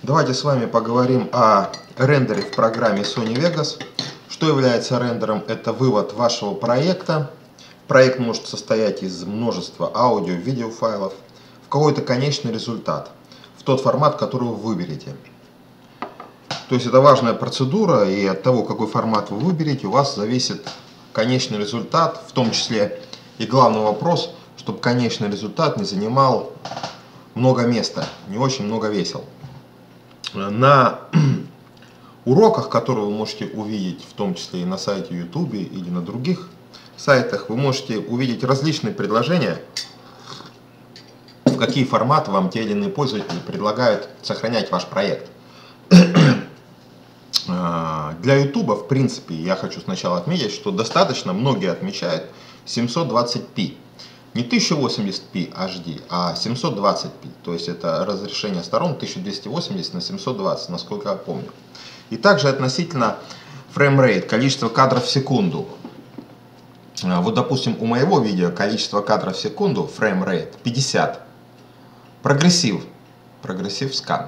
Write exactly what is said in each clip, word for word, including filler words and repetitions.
Давайте с вами поговорим о рендере в программе Sony Vegas. Что является рендером? Это вывод вашего проекта. Проект может состоять из множества аудио, видеофайлов в какой-то конечный результат, в тот формат, который вы выберете. То есть это важная процедура, и от того, какой формат вы выберете, у вас зависит конечный результат, в том числе и главный вопрос, чтобы конечный результат не занимал много места, не очень много весил. На уроках, которые вы можете увидеть, в том числе и на сайте YouTube или на других сайтах, вы можете увидеть различные предложения, в какие форматы вам те или иные пользователи предлагают сохранять ваш проект. Для YouTube, в принципе, я хочу сначала отметить, что достаточно, многие отмечают семьсот двадцать пи. Не тысяча восемьдесят пи эйч ди, а семьсот двадцать пи. То есть это разрешение сторон тысяча двести восемьдесят на семьсот двадцать, насколько я помню. И также относительно фреймрейт, количество кадров в секунду. Вот, допустим, у моего видео количество кадров в секунду, фреймрейт, пятьдесят. Прогрессив, прогрессив скан.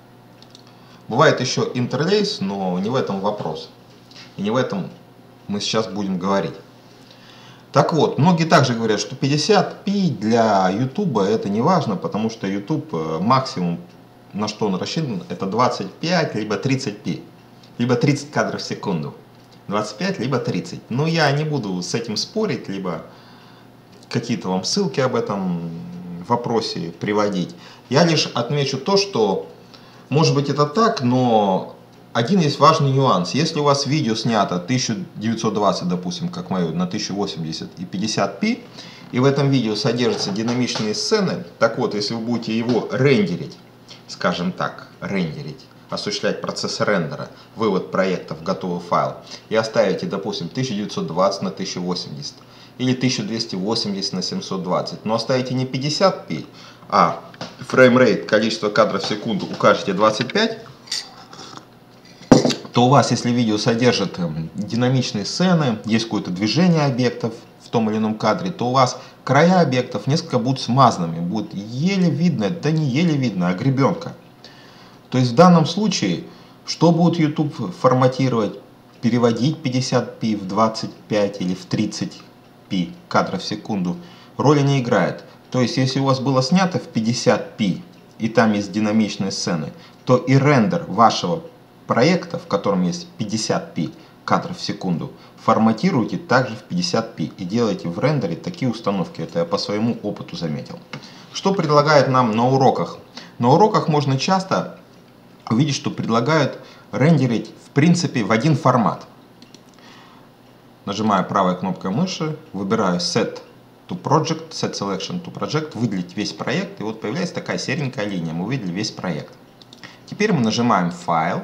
Бывает еще интерлейс, но не в этом вопрос. И не в этом мы сейчас будем говорить. Так вот, многие также говорят, что пятьдесят пи для YouTube это не важно, потому что YouTube максимум, на что он рассчитан, это двадцать пять либо тридцать пи. Либо тридцать кадров в секунду. двадцать пять либо тридцать. Но я не буду с этим спорить, либо какие-то вам ссылки об этом вопросе приводить. Я лишь отмечу то, что может быть это так, но один есть важный нюанс. Если у вас видео снято тысяча девятьсот двадцать, допустим, как мое, на тысяча восемьдесят и пятьдесят пи, и в этом видео содержатся динамичные сцены, так вот, если вы будете его рендерить, скажем так, рендерить, осуществлять процесс рендера, вывод проекта в готовый файл, и оставите, допустим, тысяча девятьсот двадцать на тысяча восемьдесят или тысяча двести восемьдесят на семьсот двадцать, но оставите не пятьдесят пи, а фреймрейт, количество кадров в секунду укажете двадцать пять, то у вас, если видео содержит динамичные сцены, есть какое-то движение объектов в том или ином кадре, то у вас края объектов несколько будут смазанными, будет еле видно, да не еле видно, а гребенка. То есть в данном случае, что будет YouTube форматировать, переводить пятьдесят пи в двадцать пять или в тридцать пи кадров в секунду, роли не играет. То есть если у вас было снято в пятьдесят пи и там есть динамичные сцены, то и рендер вашего проекта, в котором есть пятьдесят пи кадров в секунду, форматируйте также в пятьдесят пи и делайте в рендере такие установки. Это я по своему опыту заметил. Что предлагают нам на уроках? На уроках можно часто увидеть, что предлагают рендерить в принципе в один формат. Нажимаю правой кнопкой мыши, выбираю Set to Project, Set Selection to Project, выделить весь проект, и вот появляется такая серенькая линия, мы увидели весь проект. Теперь мы нажимаем Файл,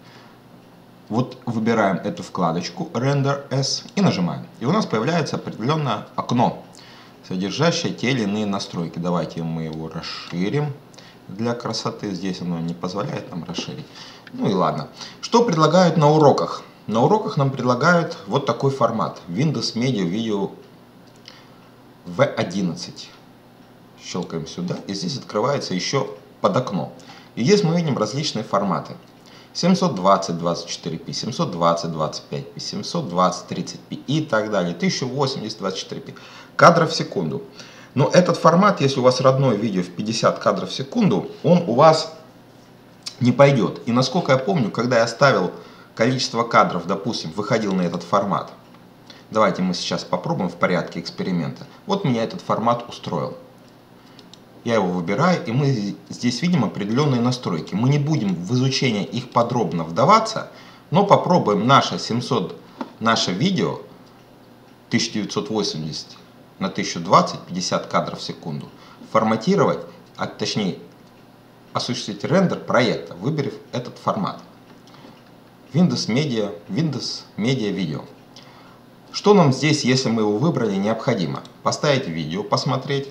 вот выбираем эту вкладочку Render As и нажимаем. И у нас появляется определенное окно, содержащее те или иные настройки. Давайте мы его расширим для красоты. Здесь оно не позволяет нам расширить. Ну и ладно. Что предлагают на уроках? На уроках нам предлагают вот такой формат. Windows Media Video ви одиннадцать. Щелкаем сюда, и здесь открывается еще под окно. И здесь мы видим различные форматы. семьсот двадцать двадцать четыре пи, семьсот двадцать двадцать пять пи, семьсот двадцать тридцать пи и так далее. тысяча восемьдесят двадцать четыре пи. Кадров в секунду. Но этот формат, если у вас родное видео в пятьдесят кадров в секунду, он у вас не пойдет. И насколько я помню, когда я ставил количество кадров, допустим, выходил на этот формат. Давайте мы сейчас попробуем в порядке эксперимента. Вот меня этот формат устроил. Я его выбираю, и мы здесь видим определенные настройки. Мы не будем в изучение их подробно вдаваться, но попробуем наше семьсот, наше видео тысяча девятьсот восемьдесят на тысяча двадцать, пятьдесят кадров в секунду, форматировать, а точнее осуществить рендер проекта, выбрав этот формат. Windows Media, Windows Media Video. Что нам здесь, если мы его выбрали, необходимо? Поставить видео, посмотреть.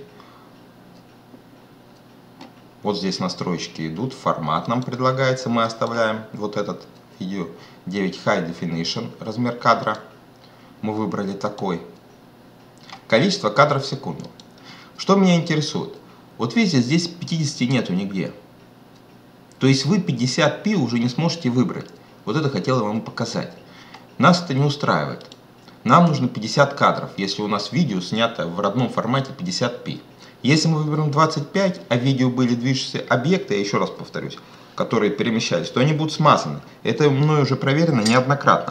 Вот здесь настройки идут, формат нам предлагается, мы оставляем вот этот видео девять High Definition, размер кадра. Мы выбрали такой. Количество кадров в секунду. Что меня интересует? Вот видите, здесь пятидесяти нету нигде. То есть вы пятьдесят пи уже не сможете выбрать. Вот это хотел я вам показать. Нас это не устраивает. Нам нужно пятьдесят кадров, если у нас видео снято в родном формате пятьдесят пи. Если мы выберем двадцать пять, а в видео были движущиеся объекты, я еще раз повторюсь, которые перемещались, то они будут смазаны. Это мной уже проверено неоднократно.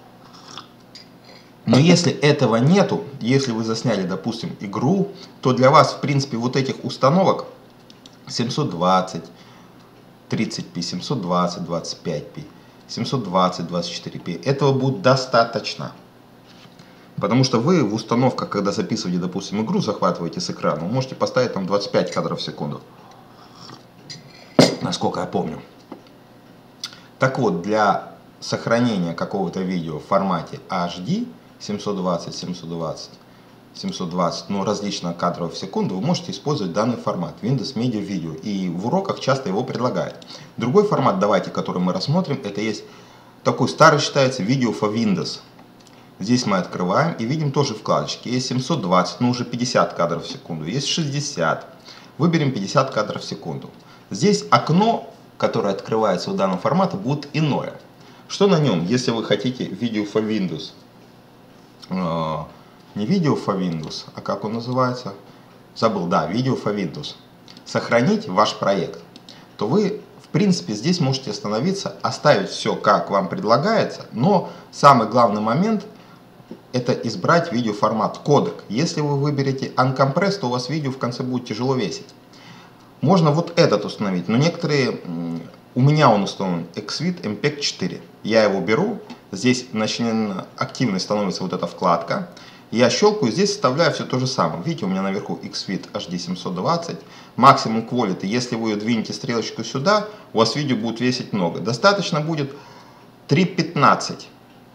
Но если этого нету, если вы засняли, допустим, игру, то для вас, в принципе, вот этих установок семьсот двадцать, тридцать пи, семьсот двадцать, двадцать пять пи, семьсот двадцать, двадцать четыре пи, этого будет достаточно. Потому что вы в установках, когда записываете, допустим, игру, захватываете с экрана, вы можете поставить там двадцать пять кадров в секунду. Насколько я помню. Так вот, для сохранения какого-то видео в формате эйч ди семьсот двадцать, семьсот двадцать, семьсот двадцать, ну, различных кадров в секунду, вы можете использовать данный формат Windows Media Video. И в уроках часто его предлагают. Другой формат, давайте, который мы рассмотрим, это есть такой старый, считается, Video for Windows. Здесь мы открываем и видим тоже вкладочки. Есть семьсот двадцать, но уже пятьдесят кадров в секунду. Есть шестьдесят. Выберем пятьдесят кадров в секунду. Здесь окно, которое открывается в данном формате, будет иное. Что на нем, если вы хотите Video for Windows? Э, не Video for Windows, а как он называется? Забыл, да, Video for Windows. Сохранить ваш проект. То вы, в принципе, здесь можете остановиться, оставить все, как вам предлагается. Но самый главный момент – это избрать видеоформат кодек. Если вы выберете Uncompressed, то у вас видео в конце будет тяжело весить. Можно вот этот установить, но некоторые, у меня он установлен Xvid эм пег четыре. Я его беру, здесь начнет активной становится вот эта вкладка. Я щелкаю, здесь вставляю все то же самое. Видите, у меня наверху Xvid эйч ди семьсот двадцать. Максимум Quality, если вы двинете стрелочку сюда, у вас видео будет весить много. Достаточно будет три пятнадцать.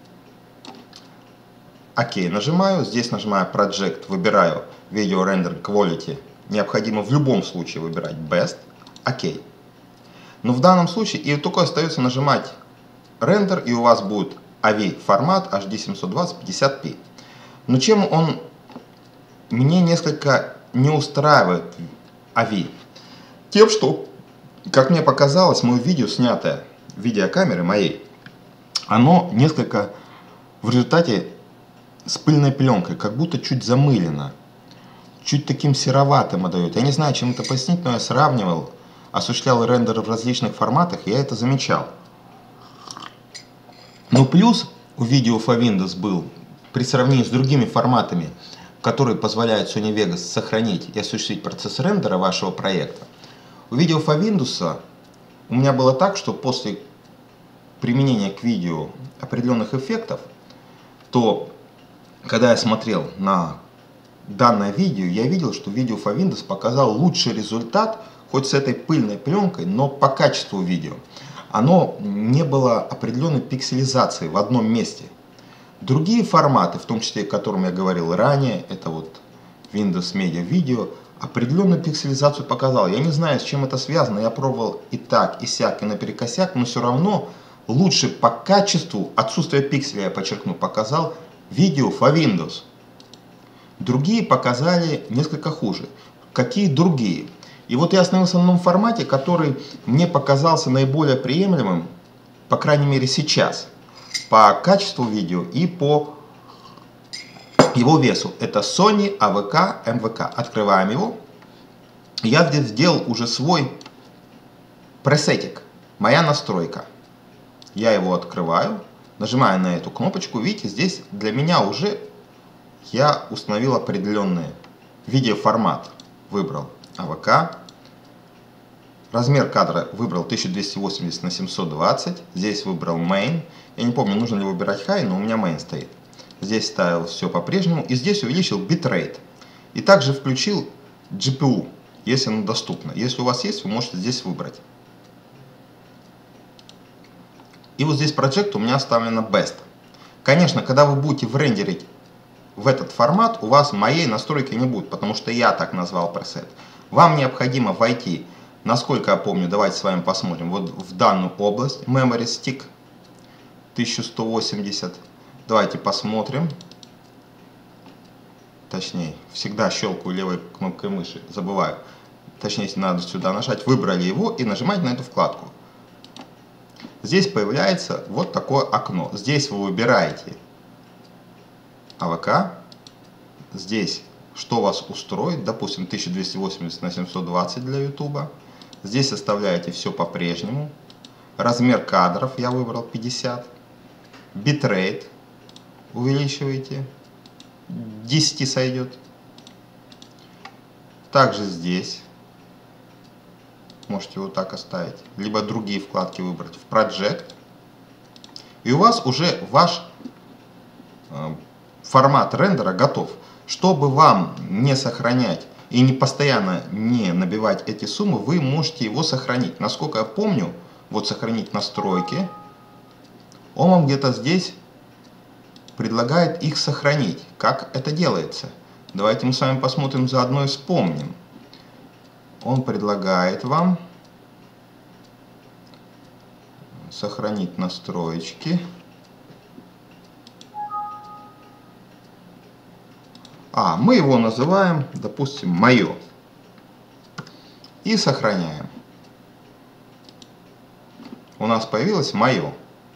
Окей, нажимаю, здесь нажимаю Project, выбираю Video Render Quality. Необходимо в любом случае выбирать Best. Окей. Но в данном случае и только остается нажимать Render, и у вас будет эй ви формат эйч ди семьсот двадцать пятьдесят пи. Но чем он мне несколько не устраивает эй ви? Тем, что, как мне показалось, мое видео, снятое видеокамерой моей, оно несколько в результате с пыльной пленкой, как будто чуть замылено, чуть таким сероватым отдает. Я не знаю, чем это пояснить, но я сравнивал, осуществлял рендеры в различных форматах, и я это замечал. Но плюс у Video for Windows был, при сравнении с другими форматами, которые позволяют Sony Vegas сохранить и осуществить процесс рендера вашего проекта, у Video for Windows у меня было так, что после применения к видео определенных эффектов, то когда я смотрел на данное видео, я видел, что Video for Windows показал лучший результат, хоть с этой пыльной пленкой, но по качеству видео. Оно не было определенной пикселизации в одном месте. Другие форматы, в том числе, о котором я говорил ранее, это вот Windows Media Video, определенную пикселизацию показал. Я не знаю, с чем это связано, я пробовал и так, и сяк, и наперекосяк, но все равно лучше по качеству, отсутствие пикселя, я подчеркну, показал Video for Windows. Другие показали несколько хуже. Какие другие? И вот я остановился на одном формате, который мне показался наиболее приемлемым, по крайней мере сейчас, по качеству видео и по его весу. Это Sony эй ви кей эм ви кей. Открываем его. Я здесь сделал уже свой пресетик, моя настройка. Я его открываю. Нажимаю на эту кнопочку, видите, здесь для меня уже я установил определенный видеоформат. Выбрал эй ви кей. Размер кадра выбрал тысяча двести восемьдесят на семьсот двадцать. Здесь выбрал Main. Я не помню, нужно ли выбирать High, но у меня Main стоит. Здесь ставил все по-прежнему. И здесь увеличил битрейт. И также включил джи пи ю, если оно доступно. Если у вас есть, вы можете здесь выбрать. И вот здесь Project у меня оставлено Best. Конечно, когда вы будете врендерить в этот формат, у вас моей настройки не будет, потому что я так назвал пресет. Вам необходимо войти, насколько я помню, давайте с вами посмотрим, вот в данную область, Memory Stick тысяча сто восемьдесят. Давайте посмотрим. Точнее, всегда щелкаю левой кнопкой мыши, забываю. Точнее, надо сюда нажать, выбрали его и нажимать на эту вкладку. здесь появляется вот такое окно. Здесь вы выбираете эй ви кей, здесь что вас устроит, допустим, тысяча двести восемьдесят на семьсот двадцать для YouTube. Здесь оставляете все по-прежнему. Размер кадров я выбрал пятьдесят. Битрейт увеличиваете, десять сойдет. Также здесь можете вот так оставить, либо другие вкладки выбрать в Project. И у вас уже ваш э, формат рендера готов. Чтобы вам не сохранять и не постоянно не набивать эти суммы, вы можете его сохранить. Насколько я помню, вот сохранить настройки, он вам где-то здесь предлагает их сохранить. Как это делается? Давайте мы с вами посмотрим заодно и вспомним. Он предлагает вам сохранить настроечки. А, мы его называем, допустим, «Мое». И сохраняем. У нас появилось «Мое».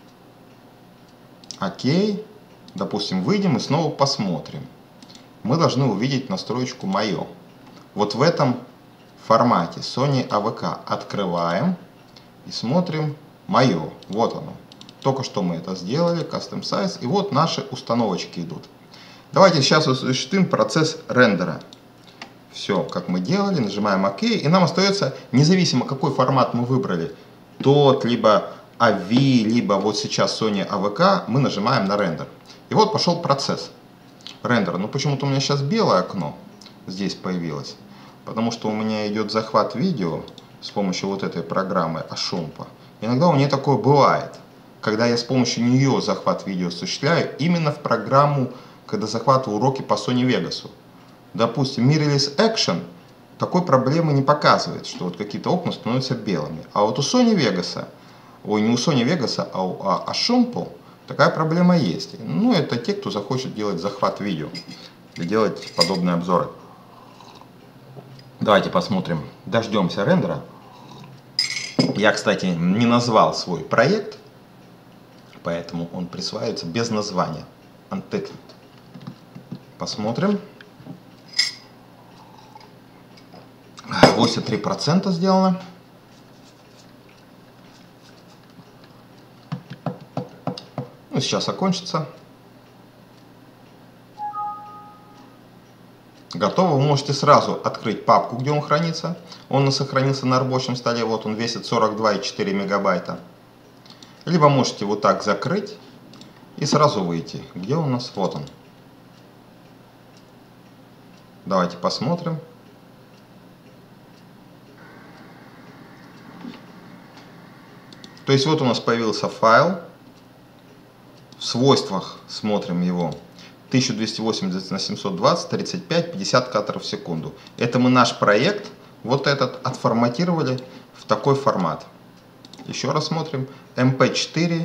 Окей. Допустим, выйдем и снова посмотрим. Мы должны увидеть настроечку «Мое». Вот в этом формате Sony эй ви кей открываем и смотрим «Мое». Вот оно. Только что мы это сделали, Custom Size. И вот наши установочки идут. Давайте сейчас осуществим процесс рендера. Все, как мы делали, нажимаем ОК, и нам остается, независимо какой формат мы выбрали, тот, либо эй ви, либо вот сейчас Sony эй ви кей, мы нажимаем на рендер. И вот пошел процесс рендера. Но почему-то у меня сейчас белое окно здесь появилось, потому что у меня идет захват видео с помощью вот этой программы Ашумпа. Иногда у нее такое бывает, когда я с помощью нее захват видео осуществляю именно в программу, когда захватываю уроки по Sony Vegas. Допустим, Mirrorless Action такой проблемы не показывает, что вот какие-то окна становятся белыми. А вот у Sony Vegas, ой, не у Sony Vegas, а у Ашумпа такая проблема есть. Ну, это те, кто захочет делать захват видео и делать подобные обзоры. Давайте посмотрим, дождемся рендера. Я, кстати, не назвал свой проект, поэтому он присваивается без названия. Untitled. Посмотрим. восемьдесят три процента сделано. Ну, сейчас окончится. Готово. Вы можете сразу открыть папку, где он хранится. Он сохранился на рабочем столе. Вот он весит сорок два и четыре мегабайта. Либо можете вот так закрыть и сразу выйти. Где у нас? Вот он. Давайте посмотрим. То есть вот у нас появился файл. В свойствах смотрим его. тысяча двести восемьдесят на семьсот двадцать, тридцать пять, пятьдесят кадров в секунду. Это мы наш проект, вот этот, отформатировали в такой формат. Еще раз смотрим. эм пэ четыре,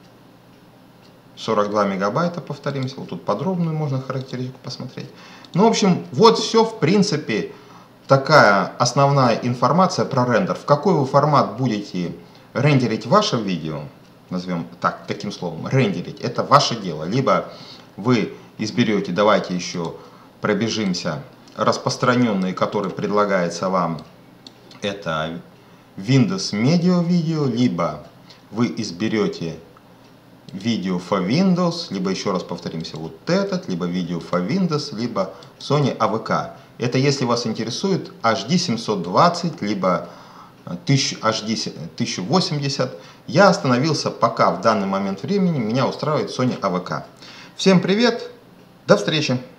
сорок два мегабайта, повторимся. Вот тут подробную можно характеристику посмотреть. Ну, в общем, вот все, в принципе, такая основная информация про рендер. В какой вы формат будете рендерить ваше видео, назовем так, таким словом, рендерить, это ваше дело. Либо вы изберете, давайте еще пробежимся, распространенные, которые предлагается вам, это Windows Media Video, либо вы изберете видео for Windows, либо еще раз повторимся, вот этот, либо видео for Windows, либо Sony эй ви кей. Это если вас интересует эйч ди семьсот двадцать, либо эйч ди тысяча восемьдесят. Я остановился пока в данный момент времени, меня устраивает Sony эй ви кей. Всем привет, до встречи!